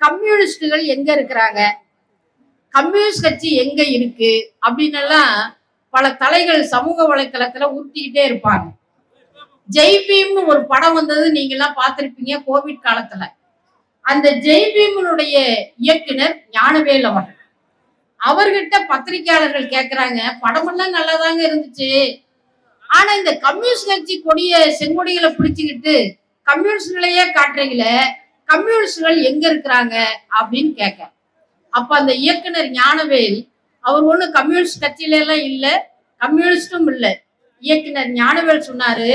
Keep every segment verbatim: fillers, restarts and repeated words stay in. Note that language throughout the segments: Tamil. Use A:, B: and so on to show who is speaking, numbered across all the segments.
A: கம்யூனிஸ்டுகள் எங்க இருக்கிறாங்க, கம்யூனிஸ்ட் கட்சி எங்க இருக்கு அப்படின்னு எல்லாம் பல தலைகள் சமூக வலைத்தளத்துல உருட்டிக்கிட்டே இருப்பாங்க. ஜெய்பீம்னு ஒரு படம் வந்தது, நீங்க எல்லாம் பார்த்திருப்பீங்க கோவிட் காலத்துல. அந்த ஜெய்பீம்னுடைய இயக்குனர் ஞானவேல் அவர்கள். அவர்கிட்ட பத்திரிகையாளர்கள் கேட்கிறாங்க, படமெல்லாம் நல்லாதாங்க இருந்துச்சு, ஆனா இந்த கம்யூனிஸ்ட் கட்சி கொடிய செங்கொடிகளை பிடிச்சுக்கிட்டு கம்யூனிஸ்டுகளையே காட்டுறீங்களே, கம்யூனிஸ்டுகள் எங்க இருக்கிறாங்க அப்படின்னு கேட்க, அப்ப அந்த இயக்குனர் ஞானவேல் அவர் ஒண்ணு கம்யூனிஸ்ட் கட்சியில எல்லாம் இல்ல, கம்யூனிஸ்டும் இல்ல. இயக்குனர் ஞானவேல் சொன்னாரு,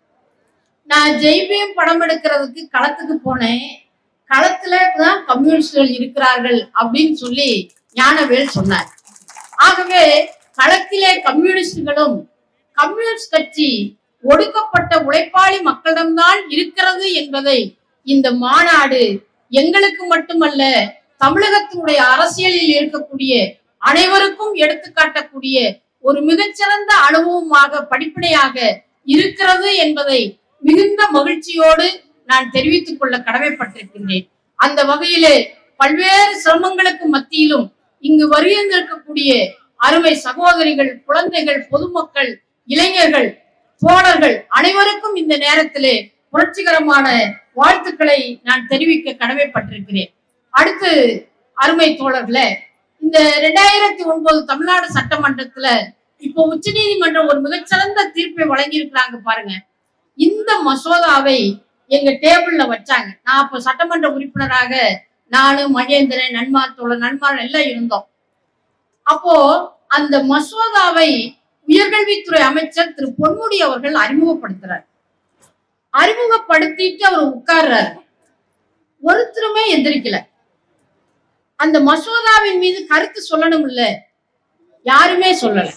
A: நான் ஜெய்பீம் படம் எடுக்கிறதுக்கு களத்துக்கு போனேன், களத்துல தான் கம்யூனிஸ்டுகள் இருக்கிறார்கள் அப்படின்னு சொல்லி ஞானவேல் சொன்னார். ஆகவே களத்திலே கம்யூனிஸ்டுகளும் கம்யூனிஸ்ட் கட்சி ஒடுக்கப்பட்ட உழைப்பாளி மக்களிடம்தான் இருக்கிறது என்பதை இந்த மாநாடு எங்களுக்கு மட்டுமல்ல, தமிழகத்தினுடைய அரசியலில் இருக்கக்கூடிய அனைவருக்கும் எடுத்துக்காட்டக்கூடிய ஒரு மிகச்சிறந்த அனுபவமாக படிப்பனையாக இருக்கிறது என்பதை மிகுந்த மகிழ்ச்சியோடு நான் தெரிவித்துக் கொள்ள கடமைப்பட்டிருக்கின்றேன். அந்த வகையிலே பல்வேறு சிரமங்களுக்கு மத்தியிலும் இங்கு வருகின்றிருக்கக்கூடிய அருமை சகோதரிகள், குழந்தைகள், பொதுமக்கள், இளைஞர்கள், தோழர்கள் அனைவருக்கும் இந்த நேரத்திலே புரட்சிகரமான வாழ்த்துக்களை நான் தெரிவிக்க கடமைப்பட்டிருக்கிறேன். அடுத்து அருமை தோழர்களே, இந்த இரண்டாயிரத்தி ஒன்பது தமிழ்நாடு சட்டமன்றத்துல இப்போ உச்ச நீதிமன்றம் ஒரு மிகச்சிறந்த தீர்ப்பை வழங்கி இருக்கிறாங்க பாருங்க. இந்த மசோதாவை எங்க டேபிள்ல வச்சாங்க. நான் அப்ப சட்டமன்ற உறுப்பினராக நானு, மகேந்திரன், நன்மார் தோழர், நன்மார் எல்லாம் இருந்தோம். அப்போ அந்த மசோதாவை உயர்கல்வித்துறை அமைச்சர் திரு பொன்முடி அவர்கள் அறிமுகப்படுத்துறார். அறிமுகப்படுத்திட்டு அவர் உட்கார்றாரு. ஒருத்தருமே எந்திரிக்கல. அந்த மசோதாவின் மீது கருத்து சொல்லணும் இல்ல, யாருமே சொல்லல.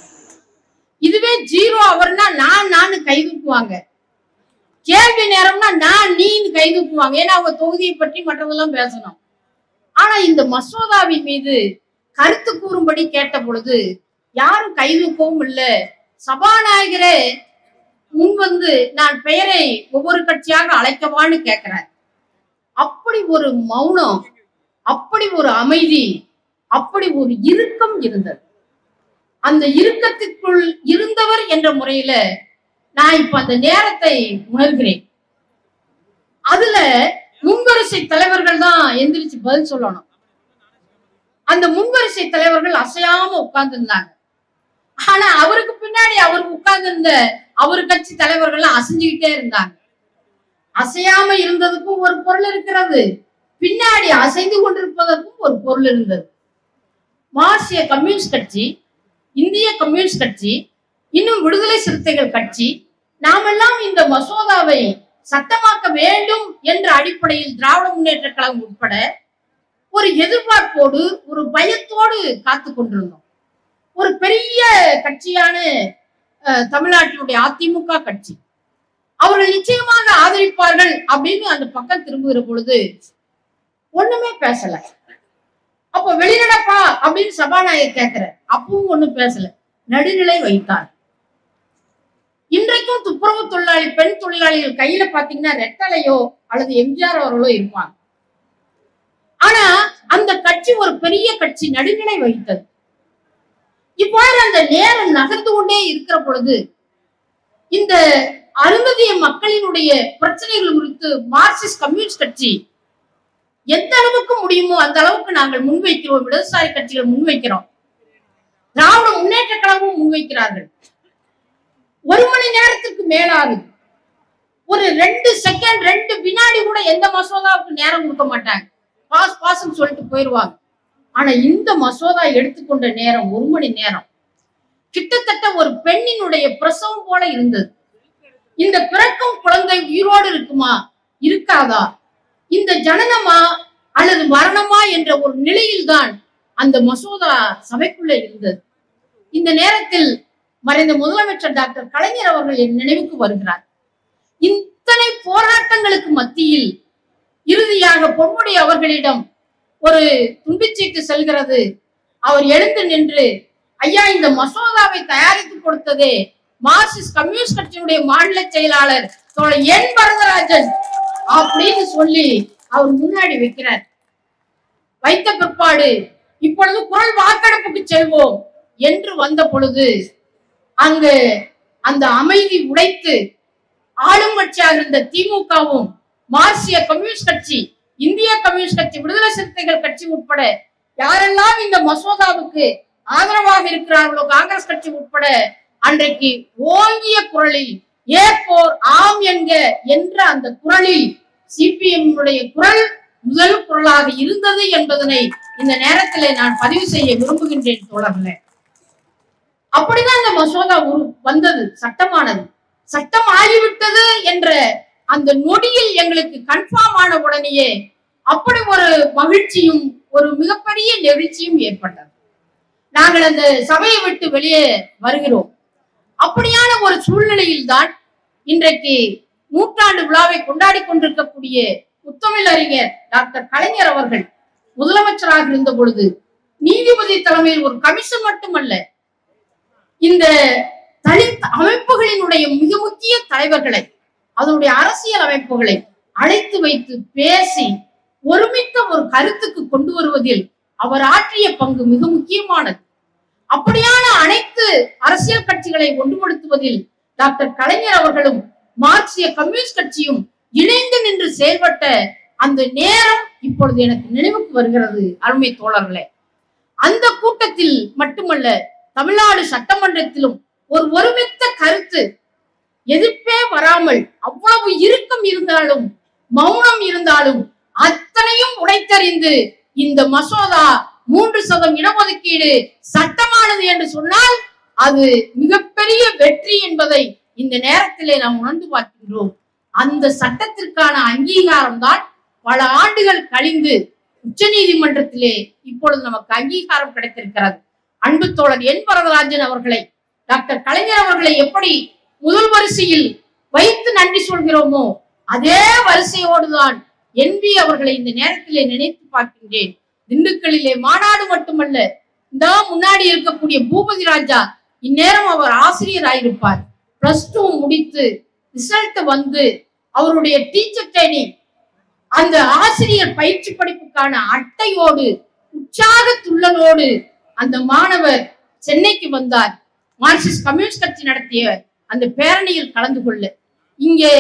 A: இதுவே ஜீரோ அவர்னா நான் நான் கை தூக்குவாங்க, கேள்வி நேரம்னா நான் நீன்னு கை தூக்குவாங்க. ஏன்னா அவங்க தொகுதியை பற்றி மற்றதெல்லாம் பேசணும். ஆனா இந்த மசோதாவின் மீது கருத்து கூறும்படி கேட்ட பொழுது யாரும் கை தூக்கவும் இல்லை. சபாநாயகரே முன் வந்து நான் பெயரை ஒவ்வொரு கட்சியாக அழைக்கவான்னு கேட்கிறார். அப்படி ஒரு மௌனம், அப்படி ஒரு அமைதி, அப்படி ஒரு இறுக்கம் இருந்தது. அந்த இறுக்கத்திற்குள் இருந்தவர் என்ற முறையில நான் இப்ப அந்த நேரத்தை உணர்கிறேன். அதுல முன்வரிசை தலைவர்கள் தான் எந்திரிச்சு பதில் சொல்லணும். அந்த முன்வரிசை தலைவர்கள் அசையாம உட்கார்ந்து இருந்தாங்க. ஆனா அவருக்கு பின்னாடி அவர் உட்கார்ந்து இருந்த அவர் கட்சி தலைவர்கள் அசைஞ்சுக்கிட்டே இருந்தாங்க. அசையாம இருந்ததுக்கும் ஒரு பொருள் இருக்கிறது, பின்னாடி அசைந்து கொண்டிருப்பதற்கும் ஒரு பொருள் இருந்தது. மார்க்சிய கம்யூனிஸ்ட் கட்சி, இந்திய கம்யூனிஸ்ட் கட்சி, இன்னும் விடுதலை சிறுத்தைகள் கட்சி, நாமெல்லாம் இந்த மசோதாவை சட்டமாக்க வேண்டும் என்ற அடிப்படையில் திராவிட முன்னேற்ற கழகம் உட்பட ஒரு எதிர்பார்ப்போடு ஒரு பயத்தோடு காத்து கொண்டிருந்தோம். ஒரு பெரிய கட்சியான தமிழ்நாட்டினுடைய அதிமுக கட்சி அவர்கள் நிச்சயமாக ஆதரிப்பார்கள் அப்படின்னு அந்த பக்கம் திரும்புகிற பொழுது ஒண்ணுமே பேசல. அப்ப வெளிநடப்பா அப்படின்னு சபாநாயகர் கேட்கிற, அப்பவும் ஒண்ணும் பேசல, நடுநிலை வைத்தார். இன்றைக்கும் துப்புரவு தொழிலாளி பெண் தொழிலாளிகள் கையில பாத்தீங்கன்னா ரெட்டலையோ அல்லது எம்ஜிஆர் அவர்களோ இருப்பாங்க. ஆனா அந்த கட்சி ஒரு பெரிய கட்சி நடுநிலை வைத்தது. இவ்வாறு அந்த நேரம் நகர்ந்து கொண்டே இருக்கிற பொழுது இந்த அருந்ததிய மக்களினுடைய பிரச்சனைகள் குறித்து மார்க்சிஸ்ட் கம்யூனிஸ்ட் கட்சி எந்த அளவுக்கு முடியுமோ அந்த அளவுக்கு நாங்கள் முன்வைக்கிறோம். இடதுசாரி கட்சிகள் முன்வைக்கிறோம், திராவிட முன்னேற்ற கழகமும் முன்வைக்கிறார்கள். ஒரு மணி நேரத்துக்கு மேலாகுது. ஒரு ரெண்டு செகண்ட் ரெண்டு வினாடி கூட எந்த மசோதாவுக்கு நேரம் கொடுக்க மாட்டாங்க, பாஸ் பாஸ் சொல்லிட்டு போயிருவாங்க. ஆனா இந்த மசோதா எடுத்துக்கொண்ட நேரம் ஒரு மணி நேரம், கிட்டத்தட்ட ஒரு பெண்ணினுடைய பிரசவம் போல இருந்தது. இந்த பிறக்கும் குழந்தை உயிரோடு இருக்குமா இருக்காதா, இந்த ஜனனமா அல்லது மரணமா என்ற ஒரு நிலையில்தான் அந்த மசோதா சபைக்குள்ள இருந்தது. இந்த நேரத்தில் மறைந்த முதலமைச்சர் டாக்டர் கலைஞர் அவர்கள் என் நினைவுக்கு வருகிறார். இத்தனை போராட்டங்களுக்கு மத்தியில் இறுதியாக பொன்முடி அவர்களிடம் ஒரு துண்டிச்சீட்டு செல்கிறது. அவர் எழுந்து நின்று, ஐயா இந்த மசோதாவை தயாரித்து கொடுத்ததே மார்க்சிஸ்ட் கம்யூனிஸ்ட் கட்சியினுடைய மாநில செயலாளர் என் வரதராஜன் அப்படின்னு சொல்லி அவர் முன்னாடி வைக்கிறார். வைத்த பிற்பாடு இப்பொழுது குரல் வாக்கெடுப்புக்கு செல்வோம் என்று வந்த பொழுது அங்கு அந்த அமைதி உடைத்து ஆளும் கட்சியாக இருந்த திமுகவும் மார்க்சிய கம்யூனிஸ்ட் கட்சி, இந்திய கம்யூனிஸ்ட் கட்சி, விடுதலை சிறுத்தைகள் கட்சி உட்பட யாரெல்லாம் இந்த மசோதாவுக்கு ஆதரவாக இருக்கிறார்களோ, காங்கிரஸ் கட்சி உட்பட அன்றைக்கு ஓங்கிய குரலில் ஏற்போர் ஆம் என்க என்ற அந்த குரலில் சிபிஎம் குரல் முதல் குரலாக இருந்தது என்பதனை இந்த நேரத்தில் நான் பதிவு செய்ய விரும்புகின்றேன் தோழர்களே. அப்படிதான் இந்த மசோதா வந்தது, சட்டமானது. சட்டம் ஆகிவிட்டது என்ற அந்த நொடியில் எங்களுக்கு கன்ஃபார்ம் ஆன உடனேயே அப்படி ஒரு மகிழ்ச்சியும் ஒரு மிகப்பெரிய நெகிழ்ச்சியும் ஏற்பட்டது. நாங்கள் அந்த சபையை விட்டு வெளியே வருகிறோம். அப்படியான ஒரு சூழ்நிலையில் தான் இன்றைக்கு நூற்றாண்டு விழாவை கொண்டாடி கொண்டிருக்கக்கூடிய முத்தமிழ் அறிஞர் டாக்டர் கலைஞர் அவர்கள் முதலமைச்சராக இருந்த பொழுது நீதிபதி தலைமையில் ஒரு கமிஷன் மட்டுமல்ல, இந்த தலித் அமைப்புகளினுடைய மிக முக்கிய தலைவர்களை, அதனுடைய அரசியல் அமைப்புகளை அழைத்து வைத்து பேசி ஒருமித்த ஒரு கருத்துக்கு கொண்டு வருவதில் அவர் ஆற்றிய பங்கு மிக முக்கியமானது. அப்படியான அனைத்து அரசியல் கட்சிகளை ஒன்றுபடுத்துவதில் டாக்டர் கலைஞர் அவர்களும் மார்க்சிய கம்யூனிஸ்ட் கட்சியும் இணைந்து நின்று செயல்பட்ட அந்த நேரம் இப்பொழுது எனக்கு நினைவுக்கு வருகிறது. அருமை தோழர்களே, அந்த கூட்டத்தில் மட்டுமல்ல, தமிழ்நாடு சட்டமன்றத்திலும் ஒரு ஒருமித்த கருத்து, எதிர்ப்பே வராமல் அவ்வளவு இறுக்கம் இருந்தாலும் மௌனம் இருந்தாலும் அத்தனையும் உடைத்தறிந்து இந்த மசோதா மூன்று சதம் இடஒதுக்கீடு சட்டமானது என்று சொன்னால் அது மிகப்பெரிய வெற்றி என்பதை இந்த நேரத்திலே நாம் உணர்ந்து பார்க்கின்றோம். அந்த சட்டத்திற்கான அங்கீகாரம் தான் பல ஆண்டுகள் கழிந்து உச்ச நீதிமன்றத்திலே இப்பொழுது நமக்கு அங்கீகாரம் கிடைத்திருக்கிறது. அன்பு தோழர் என் வரதராஜன் அவர்களை, டாக்டர் கலைஞர் அவர்களை எப்படி முதல் வரிசையில் வைத்து நன்றி சொல்கிறோமோ அதே வரிசையோடுதான் என்பி அவர்களை இந்த நேரத்திலே நினைத்து பார்க்கின்றேன். திண்டுக்கல்லிலே மாநாடு மட்டுமல்ல, இந்த முன்னாடி இருக்கக்கூடிய பூபதி ராஜா இந்நேரம் அவர் ஆசிரியராயிருப்பார். பிளஸ் டூ முடித்து ரிசல்ட் வந்து அவருடைய டீச்சர் ட்ரைனிங், அந்த ஆசிரியர் பயிற்சி படிப்புக்கான அட்டையோடு உற்சாக துள்ளலோடு அந்த மாணவர் சென்னைக்கு வந்தார். மார்க்சிஸ்ட் கம்யூனிஸ்ட் கட்சி நடத்திய அந்த பேரணியில் கலந்து கொள்ள. இங்கே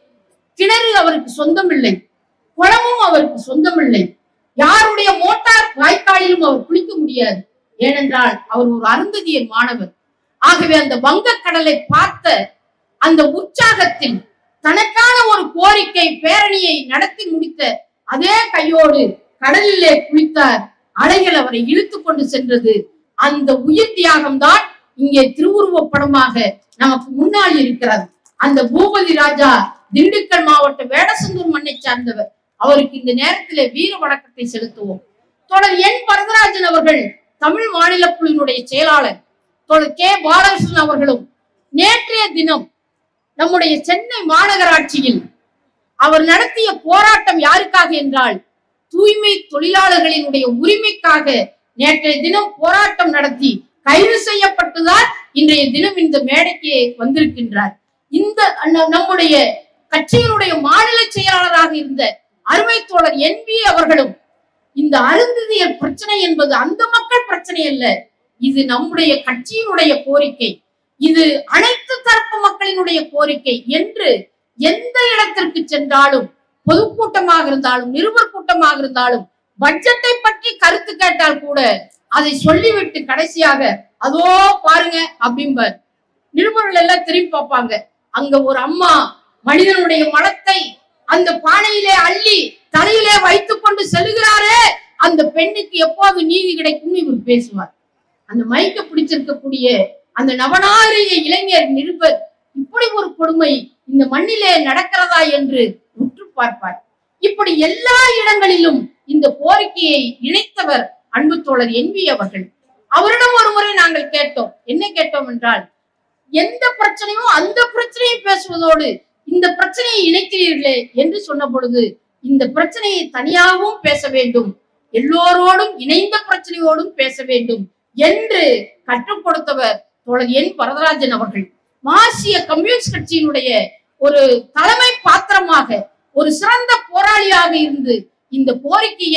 A: கிணறு அவருக்கு சொந்தமில்லை, குளமும் அவருக்கு சொந்தமில்லை, யாருடைய மோட்டார் வாய்க்காலிலும் அவர் குளிக்க முடியாது. ஏனென்றால் அவர் ஒரு அருந்ததியர் மாணவர். ஆகவே அந்த வங்கக்கடலை பார்த்த அந்த உற்சாகத்தில் தனக்கான ஒரு கோரிக்கை பேரணியை நடத்தி முடித்த அதே கையோடு கடலிலே குளித்தார். அலைகள் அவரை இழுத்து கொண்டு சென்றது. அந்த உயிர் தியாகம் தான் இங்கே திருவுருவப் படமாக நமக்கு முன்னால் இருக்கிறது. அந்த பூபதி ராஜா திண்டுக்கல் மாவட்ட வேடசந்தூர் மண்ணை சார்ந்தவர். அவருக்கு இந்த நேரத்திலே வீர வணக்கத்தை செலுத்துவோம். தொடர் என் வரதராஜன் அவர்கள் தமிழ் மாநில குழுவினுடைய செயலாளர். தொடர் கே பாலகிருஷ்ணன் அவர்களும் நேற்றைய தினம் நம்முடைய சென்னை மாநகராட்சியில் அவர் நடத்திய போராட்டம் யாருக்காக என்றால் தூய்மை தொழிலாளர்களினுடைய உரிமைக்காக நேற்றைய தினம் போராட்டம் நடத்தி கைது செய்யப்பட்டுதான் இன்றைய தினம் இந்த மேடைக்கு வந்திருக்கின்றார். இந்த நம்முடைய கட்சியினுடைய மாநில செயலாளராக இருந்த அருமை தோழர் என்பி அவர்களும் இந்த அருந்ததியர் பிரச்சனை என்பது அந்த மக்கள் பிரச்சனை அல்ல, இது நம்முடைய கட்சியினுடைய கோரிக்கை, இது அனைத்து தரப்பு மக்களினுடைய கோரிக்கை என்று எந்த இடத்திற்கு சென்றாலும், பொதுக்கூட்டமாக இருந்தாலும் நிருபர் கூட்டமாக இருந்தாலும் பட்ஜெட்டை பற்றி கருத்து கேட்டால் கூட அதை சொல்லிவிட்டு கடைசியாக அதோ பாருங்க அப்படிம்பார். நிருபர்கள் எல்லாம் திரும்பி பார்ப்பாங்க. அங்க ஒரு அம்மா மனிதனுடைய மலத்தை அந்த பானையிலே அள்ளி தலையிலே வைத்துக் கொண்டு செல்கிறாரே, அந்த பெண்ணுக்கு எப்போது நீதி கிடைக்கும் இவர் பேசுவார். அந்த மைக்க பிடிச்சிருக்கக்கூடிய அந்த நவநாகரிக இளைஞர் நிருபர் இப்படி ஒரு கொடுமை இந்த மண்ணிலே நடக்கிறதா என்று உற்று பார்ப்பார். இப்படி எல்லா இடங்களிலும் இந்த கோரிக்கையை இணைத்தவர் அன்பு தோழர் என்பி அவர்கள். அவரிடம் ஒரு முறை நாங்கள் கேட்டோம். என்ன கேட்டோம் என்றால், எந்த பிரச்சனையும் அந்த பிரச்சனையை பேசுவதோடு இந்த பிரச்சனையை இணைக்கிறீர்களே என்று சொன்ன பொழுது, இந்த பிரச்சனையை தனியாகவும் பேச வேண்டும், எல்லோரோடும் இணைந்த பிரச்சனையோடும் பேச வேண்டும் என்று கற்றுக் கொடுத்தவர் தோழர் என் வரதராஜன் அவர்கள். மார்க்சிய கம்யூனிஸ்ட் கட்சியினுடைய ஒரு தலைமை பாத்திரமாக, ஒரு சிறந்த போராளியாக இருந்து இந்த கோரிக்கையை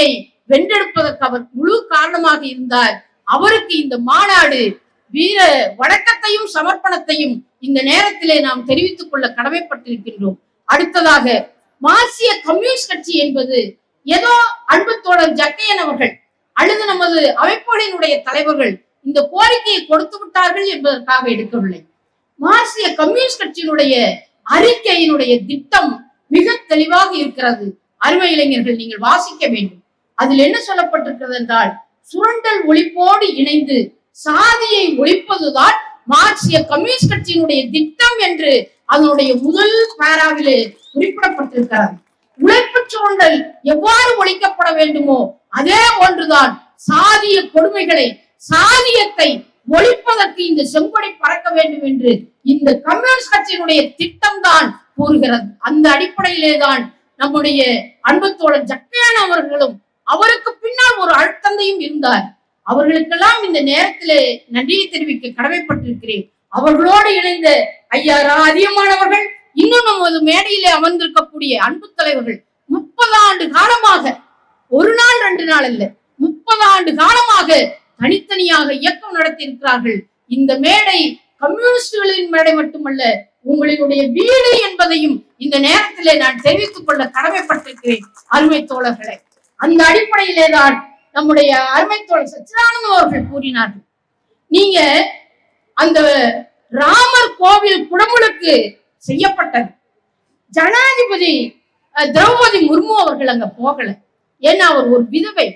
A: வென்றெடுப்பதற்கு அவர் முழு காரணமாக இருந்தார். அவருக்கு இந்த மாநாடு வீர வணக்கத்தையும் சமர்ப்பணத்தையும் இந்த நேரத்திலே நாம் தெரிவித்துக் கொள்ள கடமைப்பட்டிருக்கின்றோம். அடுத்ததாக மார்க்சிய கம்யூனிஸ்ட் கட்சி என்பது ஏதோ அன்பு தோழர் ஜக்கையன் அவர்கள் அல்லது நமது அமைப்புகளினுடைய தலைவர்கள் இந்த கோரிக்கையை கொடுத்து விட்டார்கள் என்பதற்காக எடுக்கவில்லை. மார்க்சிய கம்யூனிஸ்ட் கட்சியினுடைய அறிக்கையினுடைய திட்டம் மிக தெளிவாக இருக்கிறது. அருமை இளைஞர்கள், நீங்கள் வாசிக்க வேண்டும். அதில் என்ன சொல்லப்பட்டிருக்கிறது என்றால், சுரண்டல் ஒழிப்போடு இணைந்து சாதியை ஒழிப்பதுதான் மார்க்சிய கம்யூனிஸ்ட் கட்சியினுடைய திட்டம் என்று அதனுடைய முதல் பாராவிலே குறிப்பிடப்பட்டிருக்கிறது. உழைப்பு சுரண்டல் எவ்வாறு ஒழிக்கப்பட வேண்டுமோ அதே போன்றுதான் சாதிய கொடுமைகளை சாதியத்தை ஒழிப்பதற்கு இந்த செங்கொடி பறக்க வேண்டும் என்று இந்த கம்யூனிஸ்ட் கட்சியினுடைய திட்டம் தான் கூறுகிறது. அந்த அடிப்படையிலே தான் நம்முடைய அன்பு தோழர் ஜக்கையன் அவர்களும் அவருக்கு பின்னால் ஒரு அழுத்தந்தையும் இருந்தார். அவர்களுக்கெல்லாம் இந்த நேரத்திலே நன்றியை தெரிவிக்க கடமைப்பட்டிருக்கிறேன். அவர்களோடு இணைந்த ஐயா அதிகமானவர்கள், இன்னும் நமது மேடையிலே அமர்ந்திருக்கக்கூடிய அன்பு தலைவர்கள் முப்பது ஆண்டு காலமாக, ஒரு நாள் ரெண்டு நாள் அல்ல, முப்பது ஆண்டு காலமாக தனித்தனியாக இயக்கம் நடத்தி இருக்கிறார்கள். இந்த மேடை கம்யூனிஸ்டுகளின் மேடை மட்டுமல்ல, உங்களினுடைய வீடு என்பதையும் இந்த நேரத்திலே நான் தெரிவித்துக் கொள்ள கடமைப்பட்டிருக்கிறேன் அருமை தோழர்களை. அந்த அடிப்படையிலே தான் நம்முடைய அருமை தோழர் சச்சிதானந்தம் அவர்கள் கூறினார்கள், நீங்க அந்த ராமர் கோவில் குடமுழுக்கு செய்யப்பட்டது, ஜனாதிபதி திரௌபதி முர்மு அவர்கள் அங்க போகல. ஏன்னா அவர் ஒரு விதவை,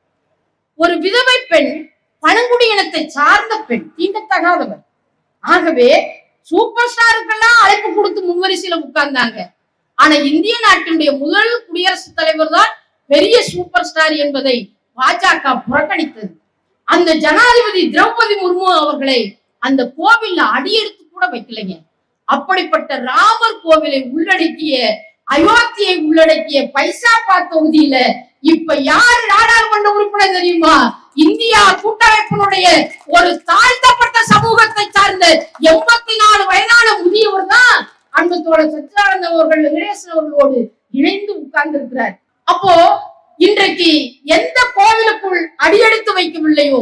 A: ஒரு விதவை பெண், பழங்குடியினத்தை சார்ந்த பெண், தீண்டத்தகாதவர். ஆகவே சூப்பர் ஸ்டாருக்கெல்லாம் அழைப்பு கொடுத்து முன்வரிசையில உட்கார்ந்தாங்க. ஆனா இந்திய நாட்டினுடைய முதல் குடியரசுத் தலைவர் தான் பெரிய சூப்பர் ஸ்டார் என்பதை பாஜக புறக்கணித்தது. அந்த ஜனாதிபதி திரௌபதி முர்மு அவர்களை அந்த கோவில்ல அடியெடுத்து கூட வைக்கலைங்க. அப்படிப்பட்ட ராமர் கோவிலை உள்ளடக்கிய, அயோத்தியை உள்ளடக்கிய பைசாபா தொகுதியில இப்ப யார் நாடாளுமன்ற உறுப்பினர் தெரியுமா? இந்தியா கூட்டமைப்பினுடைய ஒரு தாழ்த்தப்பட்ட சமூகத்தை சார்ந்த எண்பத்தி நாலு வயதான முதியவர் தான் அன்பு தோழர் சச்சிதானந்தம் அவர்கள் வெங்கடேசன் அவர்களோடு இணைந்து உட்கார்ந்து இருக்கிறார். அப்போ இன்றைக்கு எந்த கோவிலுக்குள் அடியெடுத்து வைக்கவில்லையோ,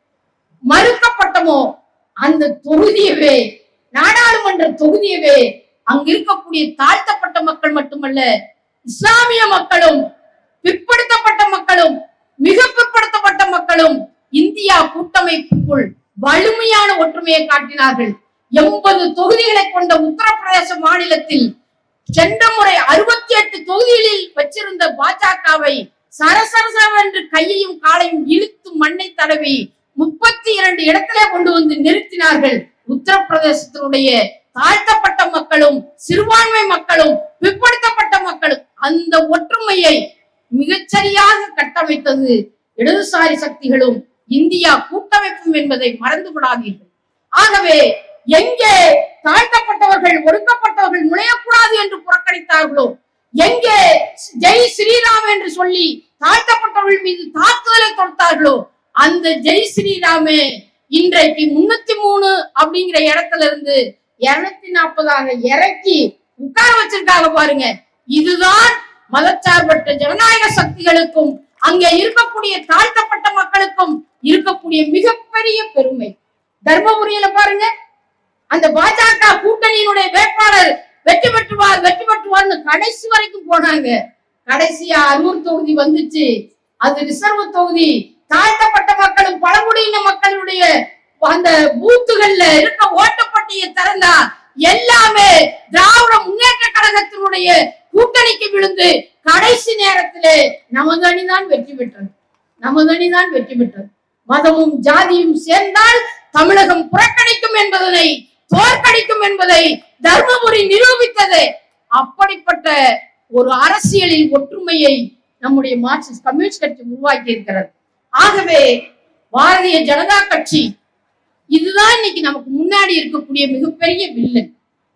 A: மறுக்கப்பட்டமோ, அந்த தொகுதியவே, நாடாளுமன்ற தொகுதியவே அங்க இருக்கக்கூடிய தாழ்த்தப்பட்ட மக்கள் மட்டுமல்ல, இஸ்லாமிய மக்களும், பிற்படுத்தப்பட்ட மக்களும், மிக பிற்படுத்தப்பட்ட மக்களும் இந்தியா கூட்டமைப்புக்குள் வலிமையான ஒற்றுமையை காட்டினார்கள். எண்பது தொகுதிகளை கொண்ட உத்தரப்பிரதேச மாநிலத்தில் சென்ற முறை அறுபத்தி எட்டு தொகுதிகளில் வச்சிருந்த பாஜகவை சரசரசவென்று கையையும் காலையும் இழுத்து மண்ணை தடவி முப்பத்தி இரண்டு இடத்திலே கொண்டு வந்து நிறுத்தினார்கள். உத்தரப்பிரதேசத்தினுடைய தாழ்த்தப்பட்ட மக்களும், சிறுபான்மை மக்களும், பிற்படுத்தப்பட்ட மக்களும் அந்த ஒற்றுமையை மிகச்சரியாக கட்டமைத்தது இடதுசாரி சக்திகளும் இந்தியா கூட்டமைப்பும் என்பதை மறந்து விடாதீர்கள். ஆகவே எங்கே தாழ்த்தப்பட்டவர்கள், ஒடுக்கப்பட்டவர்கள் நுழையக்கூடாது என்று புறக்கணித்தார்களோ, எங்கே ஜெய் ஸ்ரீராம் என்று சொல்லி தாழ்த்தப்பட்டவர்கள் மீது தாக்குதலை தொடுத்தார்களோ, அந்த ஜெய் ஸ்ரீராமே இன்றைக்கு முன்னூத்தி மூணு அப்படிங்கிற இடத்துல இருந்து இருநூத்தி நாற்பதாக இறக்கி உட்கார வச்சிருக்காங்க பாருங்க. இதுதான் மதச்சார்பற்ற ஜனநாயக சக்திகளுக்கும் அங்கே இருக்கக்கூடிய தாழ்த்தப்பட்ட மக்களுக்கும் இருக்கக்கூடிய மிகப்பெரிய பெருமை. தர்மபுரியில பாருங்க, அந்த பாஜக கூட்டணியினுடைய வேட்பாளர் வெற்றி பெற்றுவார் வெற்றி பெற்றுவார்னு கடைசி வரைக்கும் போனாங்க. கடைசியா அரூர் தொகுதி வந்துச்சு, அது ரிசர்வ் தொகுதி. தாழ்த்தப்பட்ட மக்களும் பழங்குடியின மக்களுடைய அந்த பூத்துகள்ல இருக்க ஓட்டப்பட்டியை திறந்தா எல்லாமே திராவிட முன்னேற்ற கழகத்தினுடைய கூட்டணிக்கு விழுந்து கடைசி நேரத்திலே நமது அணிதான் வெற்றி பெற்றது. நமது அணிதான் வெற்றி பெற்றது. மதமும் ஜாதியும் சேர்ந்தால் தமிழகம் புறக்கணிக்கும் என்பதனை, தோற்கடிக்கும் என்பதை தர்மபுரி நிரூபித்தது. அப்படிப்பட்ட ஒரு அரசியலில் ஒற்றுமையை நம்முடைய மார்க்சிஸ்ட் கம்யூனிஸ்ட் கட்சி உருவாக்கி இருக்கிறது. ஆகவே பாரதிய ஜனதா கட்சி இதுதான் இன்னைக்கு நமக்கு முன்னாடி இருக்கக்கூடிய மிகப்பெரிய வில்லன்.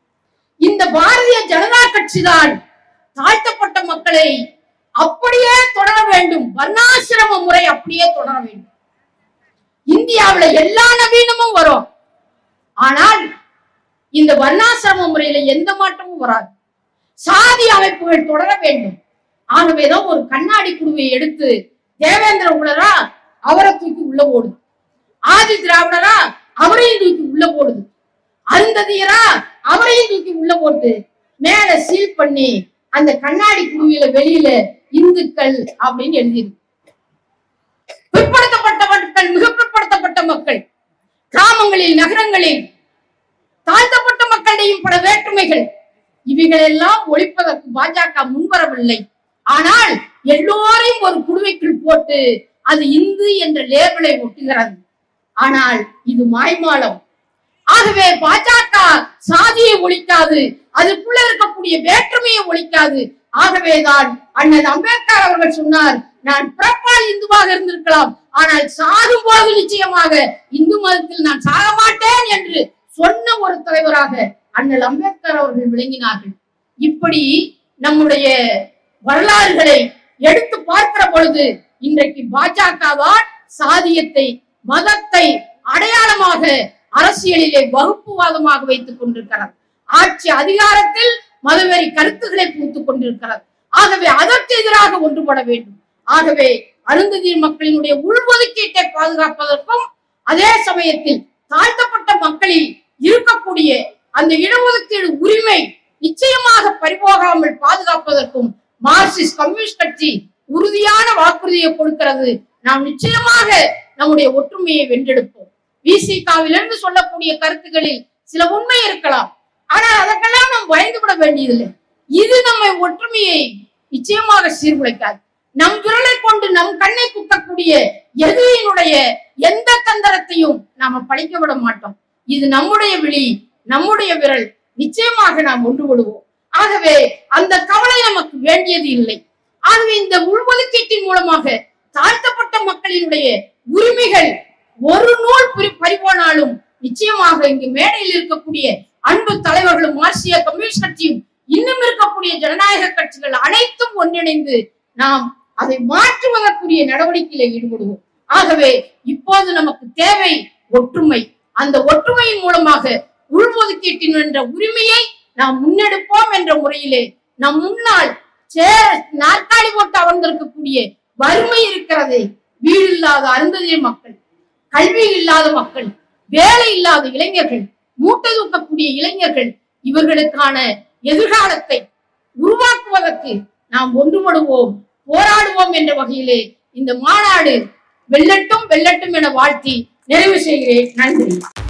A: இந்த பாரதிய ஜனதா கட்சி தான் தாழ்த்தப்பட்ட மக்களை அப்படியே தொடர வேண்டும், வர்ணாசிரம முறை அப்படியே தொடர வேண்டும். இந்தியாவில எல்லா நவீனமும் வரும், ஆனால் இந்த வர்ணாசிரம முறையில எந்த மாற்றமும் வராது. சாதி அமைப்புகள் தொடர வேண்டும். ஆகவேதான் ஒரு கண்ணாடி குழுவை எடுத்து தேவேந்திர உலரா அவரை தூக்கி உள்ள போடுது, ஆதி திராவிடரா அவரையும் தூக்கி உள்ள போடுது, அருந்ததியரா அவரையும் தூக்கி உள்ள போட்டு மேல சீல் பண்ணி அந்த கண்ணாடி குழுவில வெளியில இந்துக்கள் அப்படின்னு எழுதிருக்கு. பிற்படுத்தப்பட்ட மக்கள், மிக பிற்படுத்தப்பட்ட மக்கள், கிராமங்களில் நகரங்களில் தாழ்த்தப்பட்ட மக்களிடையும் பல வேற்றுமைகள், இவைகள் எல்லாம் ஒழிப்பதற்கு பாஜக முன்வரவில்லை. ஆனால் எல்லோரையும் ஒரு குழுவைக்குள் போட்டு அது இந்து என்ற லேபிளை ஒட்டுகிறது. ஆனால் இது மாய்மாலம். ஆகவே பாஜக சாதியை ஒழிக்காது, அதுக்குள்ள இருக்கக்கூடிய வேற்றுமையை ஒழிக்காது. ஆகவேதான் அண்ணல் அம்பேத்கர் அவர்கள் சொன்னார், நான் பிறப்பால் இந்துவாக இருந்திருக்கலாம், ஆனால் சாகும் போது நிச்சயமாக இந்து மதத்தில் நான் சாக மாட்டேன் என்று சொன்ன ஒரு தலைவராக அண்ணல் அம்பேத்கர் அவர்கள் விளங்கினார்கள். இப்படி நம்முடைய வரலாறுகளை எடுத்து பார்க்கிற பொழுது இன்றைக்கு பாஜக தான் சாதியத்தை, மதத்தை அடையாளமாக அரசியலிலே வகுப்புவாதமாக வைத்துக் கொண்டிருக்கிறது. ஆட்சி அதிகாரத்தில் மதவெறி கருத்துக்களை பூத்துக் கொண்டிருக்கிறது. ஆகவே அதற்கு எதிராக ஒன்றுபட வேண்டும். ஆகவே அருந்ததி மக்களினுடைய உள்ஒதுக்கீட்டை பாதுகாப்பதற்கும் அதே சமயத்தில் தாழ்த்தப்பட்ட மக்களில் இருக்கக்கூடிய அந்த இடஒதுக்கீடு உரிமை நிச்சயமாக பறிபோகாமல் பாதுகாப்பதற்கும் மார்க்சிஸ்ட் கம்யூனிஸ்ட் கட்சி உறுதியான வாக்குறுதியை கொடுக்கிறது. நாம் நிச்சயமாக நம்முடைய ஒற்றுமையை வென்றெடுப்போம். விசிகாவிலிருந்து சொல்லக்கூடிய கருத்துக்களில் சில உண்மை இருக்கலாம், ஆனால் அதற்கெல்லாம் நாம் பயந்து விட வேண்டியதில்லை. இது நம்மை ஒற்றுமையை நிச்சயமாக சீர்குலைக்காது. நம் விரலை கொண்டு நம் கண்ணை குத்தக்கூடிய எதிரியினுடைய எந்த தந்திரத்தையும் நாம பழிக்க விட மாட்டோம். இது நம்முடைய விழி, நம்முடைய விரல், நிச்சயமாக நாம் ஒன்றுபடுவோம். ஆகவே அந்த கவலை நமக்கு வேண்டியது இல்லை. ஆகவே இந்த உள்ஒதுக்கீட்டின் மூலமாக தாழ்த்தப்பட்ட மக்களினுடைய உரிமைகள் ஒரு நூல் பறிபோனாலும் நிச்சயமாக இங்கு மேடையில் இருக்கக்கூடிய அன்பு தலைவர்களும் மார்க்சிய கம்யூனிஸ்ட் கட்சியும் இன்னும் இருக்கக்கூடிய ஜனநாயக கட்சிகள் அனைத்தும் ஒன்றிணைந்து நாம் அதை மாற்றுவதற்குரிய நடவடிக்கையில் ஈடுபடுவோம். ஆகவே இப்போது நமக்கு தேவை ஒற்றுமை. அந்த ஒற்றுமையின் மூலமாக உள்ஒதுக்கீட்டின் என்ற உரிமையை நாம் முன்னெடுப்போம் என்ற முறையிலே நம் முன்னால் நாற்காலி போட்டு அமர்ந்திருக்கக்கூடிய வறுமை இருக்கிறதே, வீடு இல்லாத அருந்ததிய மக்கள், கல்வி இல்லாத மக்கள், வேலை இல்லாத இளைஞர்கள், மூட்டை தூக்கக்கூடிய இளைஞர்கள், இவர்களுக்கான எதிர்காலத்தை உருவாக்குவதற்கு நாம் ஒன்றுபடுவோம், போராடுவோம் என்ற வகையிலே இந்த மாநாடு வெல்லட்டும் வெல்லட்டும் என வாழ்த்தி நிறைவு செய்கிறேன். நன்றி.